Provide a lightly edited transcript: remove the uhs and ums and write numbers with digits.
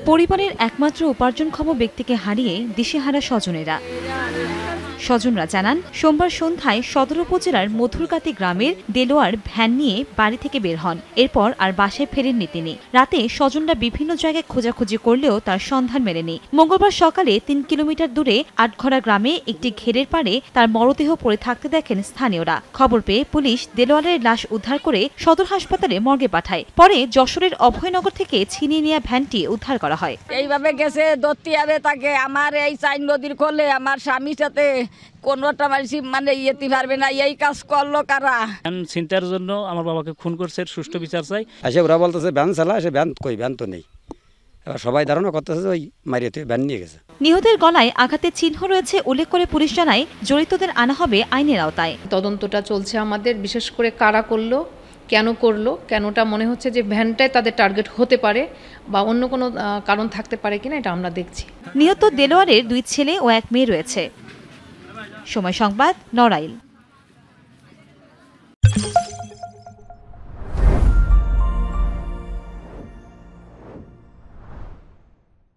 পরিবারের একমাত্র উপার্জনক্ষম ব্যক্তিকে হারিয়ে দিশেহারা স্বজনেরা। স্বজনরা জানান, সোমবার সন্ধ্যায় সদর উপজেলার মধুরকাতি গ্রামের দেলোয়ার ভ্যান নিয়ে বাড়ি থেকে বের হন। এরপর আর বাসায় ফেরেননি তিনি। রাতে স্বজনরা বিভিন্ন জায়গায় খোঁজাখুঁজি করলেও তার সন্ধান মেলেনি। মঙ্গলবার সকালে ৩ কিলোমিটার দূরে আটঘরা গ্রামে একটি ঘেরের পাড়ে তার মরদেহ পড়ে থাকতে দেখেন স্থানীয়রা। খবর পেয়ে পুলিশ দেলোয়ারের লাশ উদ্ধার করে সদর হাসপাতালে মর্গে পাঠায়। পরে যশোরের অভয়নগর থেকে ছিনিয়ে নেওয়া ভ্যানটি উদ্ধার করা হয়। এইভাবে গেছে ধরতে হবে তাকে। আমার এই চাইন নদীর করলে আমার স্বামীর সাথে কোনোটা মানুষ মানে ইয়েতে পারবে না। এই কাজ করলো কারা? চিন্তার জন্য আমার বাবাকে খুন করছে, সুষ্ঠু বিচার চাই। এসে ওরা বলতেছে ভ্যান চালা, এসে ভ্যান কই, ভ্যান তো নেই। এবার সবাই ধারণা করতেছে ওই মারিয়ে ভ্যান নিয়ে গেছে। নিহতের গলায় আঘাতের চিহ্ন রয়েছে উল্লেখ করে পুলিশ জানায়, জড়িতদের আনা হবে আইনের আওতায়। তদন্তটা চলছে আমাদের, বিশেষ করে কারা করলো, কেন করলো, কেনটা মনে হচ্ছে যে ভ্যানটাই তাদের টার্গেট হতে পারে বা অন্য কোনো কারণ থাকতে পারে কিনা এটা আমরা দেখছি। নিহত দেলোয়ারের 2 ছেলে ও 1 মেয়ে রয়েছে। সময় সংবাদ, নড়াইল।